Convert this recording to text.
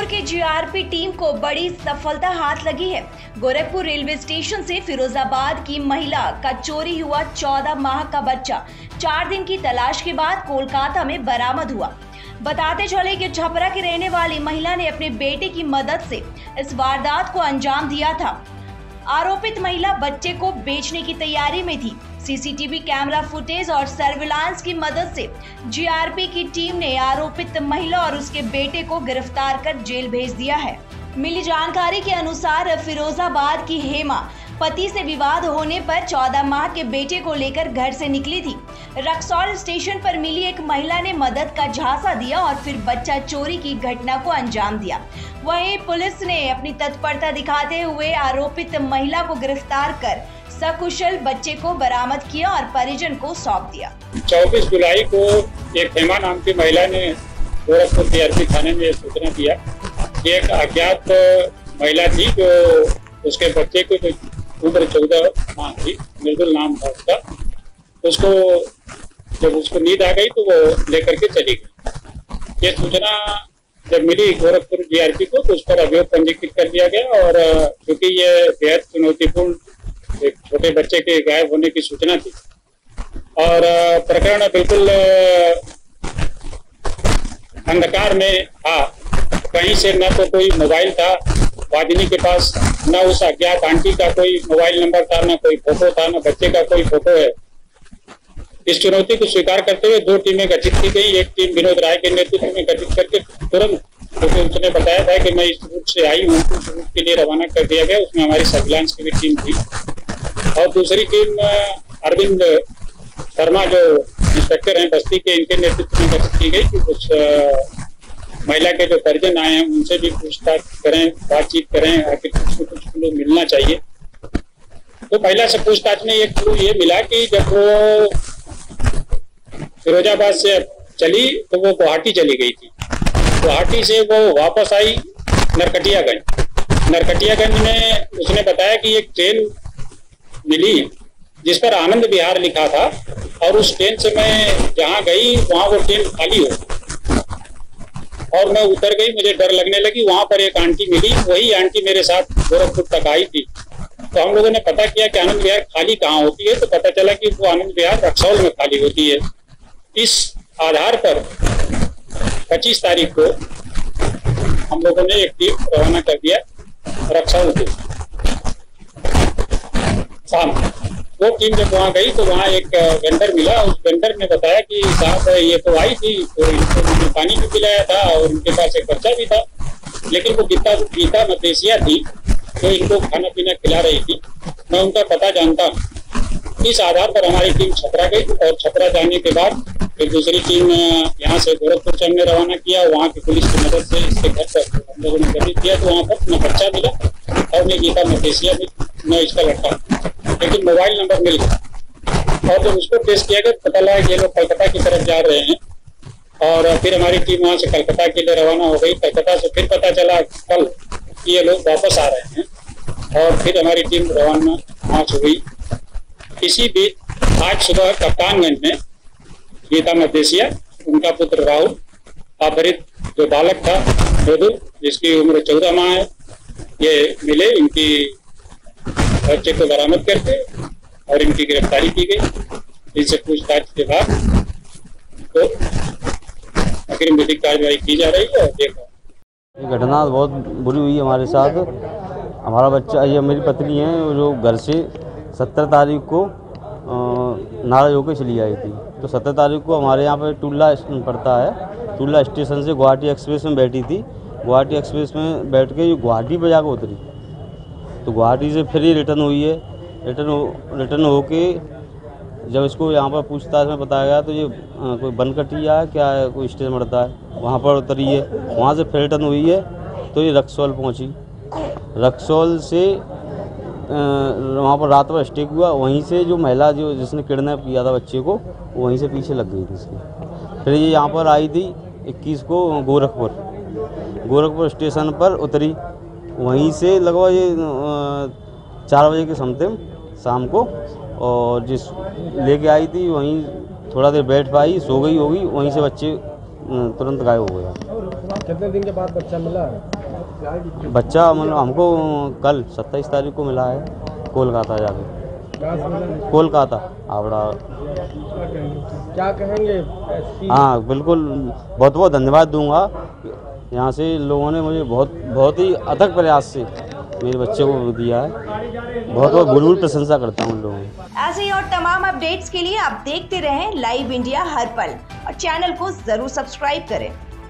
रक्सौल के GRP team को बड़ी सफलता हाथ लगी है। गोरखपुर रेलवे स्टेशन से फिरोजाबाद की महिला का चोरी हुआ 14 माह का बच्चा 4 दिन की तलाश के बाद कोलकाता में बरामद हुआ। बताते चले कि छपरा की रहने वाली महिला ने अपने बेटे की मदद से इस वारदात को अंजाम दिया था। आरोपित महिला बच्चे को बेचने की तैयारी में थी। सीसीटीवी कैमरा फुटेज और सर्विलांस की मदद से जीआरपी की टीम ने आरोपित महिला और उसके बेटे को गिरफ्तार कर जेल भेज दिया है। मिली जानकारी के अनुसार फिरोजाबाद की हेमा पति से विवाद होने पर 14 माह के बेटे को लेकर घर से निकली थी। रक्सौल स्टेशन पर मिली एक महिला ने मदद का झांसा दिया और फिर बच्चा चोरी की घटना को अंजाम दिया। वहीं पुलिस ने अपनी तत्परता दिखाते हुए आरोपित महिला को गिरफ्तार कर सकुशल बच्चे को बरामद किया और परिजन को सौंप दिया। 24 जुलाई को एक हेमा नाम की महिला ने गोरखपुर जीआरपी थाने में सूचना दिया कि एक अज्ञात महिला थी जो उसके बच्चे को उम्र 14 माह थी, मृदुल नाम था उसका। उसको जब उसको नींद आ गई तो वो लेकर के चली गई। ये सूचना जब मिली गोरखपुर जीआरपी को तो उस पर अभियोग पंजीकृत कर दिया गया और क्योंकि ये बेहद चुनौतीपूर्ण एक छोटे बच्चे के गायब होने की सूचना थी और प्रकरण बिल्कुल अंधकार में था। कहीं से न तो कोई मोबाइल था वादिनी के पास, न उस अज्ञात आंटी का कोई मोबाइल नंबर था, न कोई फोटो था, न बच्चे का कोई फोटो है। इस चुनौती को स्वीकार करते हुए 2 टीमें गठित की गई। एक टीम विनोद राय के नेतृत्व में गठित करके तुरंत, क्योंकि उसने बताया था कि मैं इस रूट से आई हूँ, उस रूट के लिए रवाना कर दिया गया। उसमें हमारी सर्विलांस की भी टीम थी और दूसरी टीम अरविंद शर्मा जो इंस्पेक्टर हैं बस्ती के, इनके नेतृत्व में गठित की गई कि कुछ महिला के जो परिजन आए हैं उनसे भी पूछताछ करें, बातचीत करें, आखिर कुछ क्लू मिलना चाहिए। तो महिला से पूछताछ में एक क्लू ये मिला कि जब वो फिरोजाबाद से चली तो वो गुवाहाटी चली गई थी। गुवाहाटी से वो वापस आई नरकटियागंज। नरकटियागंज में उसने बताया कि एक ट्रेन मिली जिस पर आनंद विहार लिखा था और उस ट्रेन से मैं जहाँ गई वहाँ वो ट्रेन खाली हो और मैं उतर गई। मुझे डर लगने लगी। वहां पर एक आंटी मिली, वही आंटी मेरे साथ गोरखपुर तक आई थी। तो हम लोगों ने पता किया कि आनंद विहार खाली कहाँ होती है, तो पता चला कि वो आनंद विहार रक्सौल में खाली होती है। इस आधार पर 25 तारीख को हम लोगों ने एक टीम रवाना कर दिया रक्सौल को शाम। वो टीम जब वहाँ गई तो वहाँ एक वेंडर मिला। उस वेंडर ने बताया कि साहब ये तो आई थी, तो इनको पानी भी पिलाया था और उनके पास एक बच्चा भी था, लेकिन वो गीता मदेशिया थी जो इनको खाना पीना खिला रही थी। मैं उनका पता जानता हूँ। इस आधार पर हमारी टीम छपरा गई और छपरा जाने के बाद फिर दूसरी टीम यहाँ से गोरखपुर से हमने रवाना किया। वहाँ की पुलिस की मदद से इसके घर पर हम लोगों ने गठित किया तो वहाँ पर न बच्चा मिला और न गीता मदेशिया भी, न इसका लड़का, लेकिन मोबाइल नंबर मिल गया। और जब उसको टेस्ट किया गया पता लगा कि ये लोग कलकत्ता की तरफ जा रहे हैं और फिर हमारी टीम वहाँ से कलकत्ता के लिए रवाना हो गई। कलकत्ता से फिर पता चला कल कि ये लोग वापस आ रहे हैं और फिर हमारी टीम रवाना वहाँ से हुई। इसी बीच आज सुबह कप्तानगंज में गीता मदेशिया, उनका पुत्र राहुल, अपहरित जो बालक था मृदुल जिसकी उम्र 14 माह है, ये मिले। इनकी बच्चे को बरामद करके और इनकी गिरफ्तारी की गई। इनसे पूछताछ के बाद तो अग्रिम विधिक कार्रवाई की जा रही है। और ये घटना बहुत बुरी हुई हमारे साथ। हमारा बच्चा, ये मेरी पत्नी है जो घर से 17 तारीख को नाराज होकर चली आई थी। तो 17 तारीख को हमारे यहाँ पर टुल्ला पड़ता है, टुल्ला स्टेशन से गुवाहाटी एक्सप्रेस में बैठी थी। गुवाहाटी एक्सप्रेस में बैठ के ये गुवाहाटी पर जाकर उतरी। तो गुवाहाटी से फिर ही रिटर्न हुई है। रिटर्न होके जब इसको यहाँ पर पूछताछ में बताया गया तो ये कोई बनकटिया है क्या है, कोई स्टेशन पड़ता है, वहाँ पर उतरी है। वहाँ से फिर रिटर्न हुई है तो ये रक्सौल पहुँची। रक्सौल से वहाँ पर रात भर स्टे हुआ। वहीं से जो महिला जो जिसने किडनैप किया था बच्चे को, वहीं से पीछे लग गई थी इसकी। फिर ये यहाँ पर आई थी 21 को गोरखपुर स्टेशन पर उतरी। वहीं से लगभग ये 4 बजे के समथिंग शाम को, और जिस लेके आई थी वहीं थोड़ा देर बैठ पाई, सो गई होगी। वहीं से बच्चे तुरंत गायब हो गया। कितने दिन के बाद बच्चा मिला? बच्चा मतलब हमको कल 27 तारीख को मिला है, कोलकाता जाके। कहाँ से मिला? कोलकाता आवड़ा। क्या कहेंगे? हाँ बिल्कुल, बहुत बहुत धन्यवाद दूंगा। यहाँ से लोगों ने मुझे बहुत ही अथक प्रयास से मेरे बच्चे को दिया है। बहुत बहुत भूल प्रशंसा करता हूँ उन लोगों की। ऐसे ही और तमाम अपडेट्स के लिए आप देखते रहें लाइव इंडिया हर पल और चैनल को जरूर सब्सक्राइब करें।